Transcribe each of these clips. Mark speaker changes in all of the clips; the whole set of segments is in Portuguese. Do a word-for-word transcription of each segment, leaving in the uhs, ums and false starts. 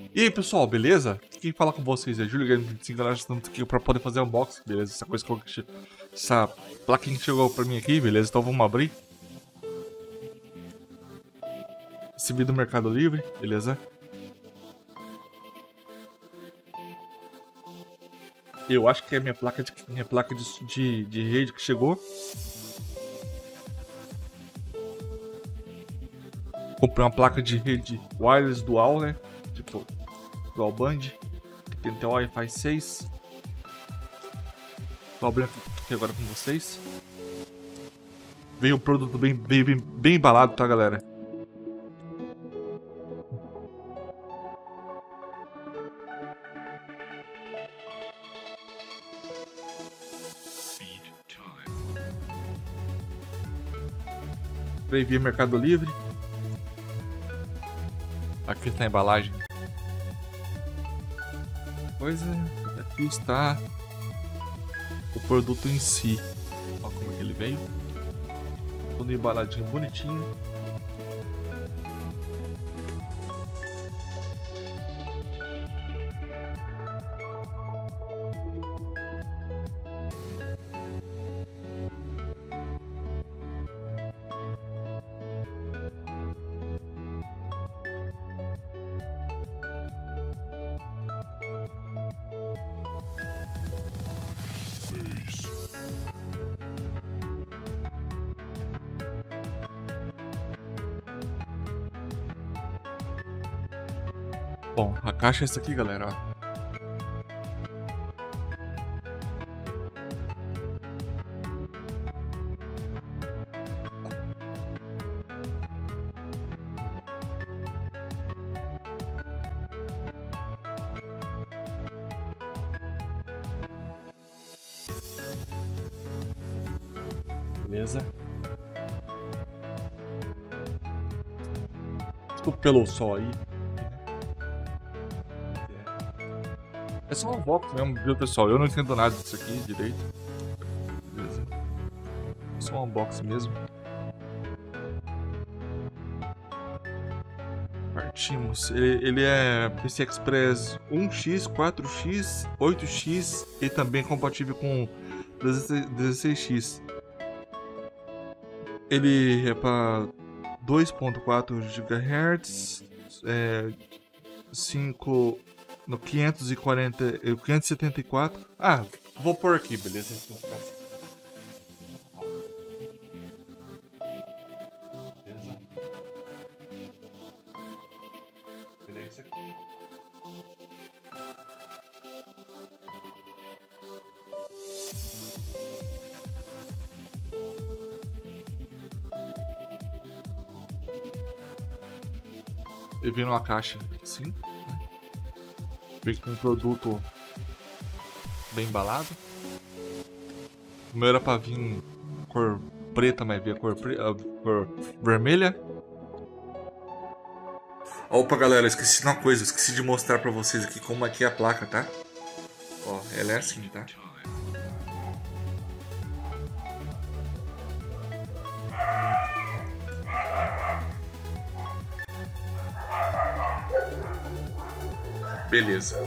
Speaker 1: E aí pessoal, beleza? Quem fala com vocês é Júlio Games vinte e cinco, nós estamos aqui pra poder fazer unboxing, beleza? Essa coisa que essa plaquinha que chegou pra mim aqui, beleza? Então vamos abrir. Esse vídeo do Mercado Livre, beleza? Eu acho que é minha placa de, minha placa de, de, de rede que chegou. Comprei uma placa de rede wireless dual, né? Tipo, dual band. Tem até o Wi-Fi seis. Tô abrindo aqui agora com vocês. Veio um produto bem, bem, bem, bem embalado, tá, galera? Veio via Mercado Livre. Aqui tá a embalagem. Pois é, aqui está o produto em si. Olha como é que ele veio. Tudo embaladinho, bonitinho. Bom, a caixa é essa aqui, galera, ó. Beleza? Desculpa pelo sol aí. É só um box mesmo, viu, pessoal? Eu não entendo nada disso aqui direito. Beleza. É só um unboxing mesmo. Partimos. Ele, ele é P C Express um X, quatro X, oito X e também compatível com dezesseis X. Ele é para dois ponto quatro gigahertz, é, cinco no quinhentos e quarenta, quinhentos e setenta e quatro. Ah, vou pôr aqui, beleza? Beleza. Beleza aqui. Ele vem numa caixa assim. Vem com um produto bem embalado. O meu era pra vir cor preta, mas veio cor, pre... cor vermelha. Opa, galera, esqueci de uma coisa. Esqueci de mostrar pra vocês aqui como é que é a placa, tá? Ó, ela é assim, tá? Beleza.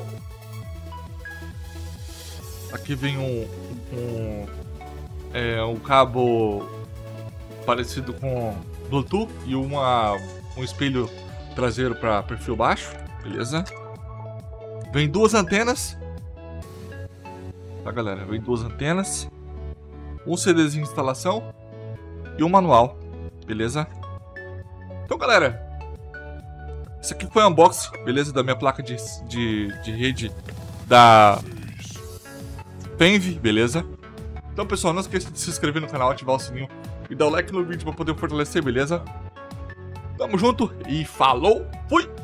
Speaker 1: Aqui vem um, um, é, um cabo parecido com Bluetooth e uma, um espelho traseiro para perfil baixo. Beleza. Vem duas antenas. Tá, galera? Vem duas antenas. Um CDzinho de instalação e um manual. Beleza? Então, galera, esse aqui foi o unboxing, beleza? Da minha placa de, de, de rede da Penv, beleza? Então, pessoal, não esqueça de se inscrever no canal, ativar o sininho e dar o like no vídeo para poder fortalecer, beleza? Tamo junto e falou, fui!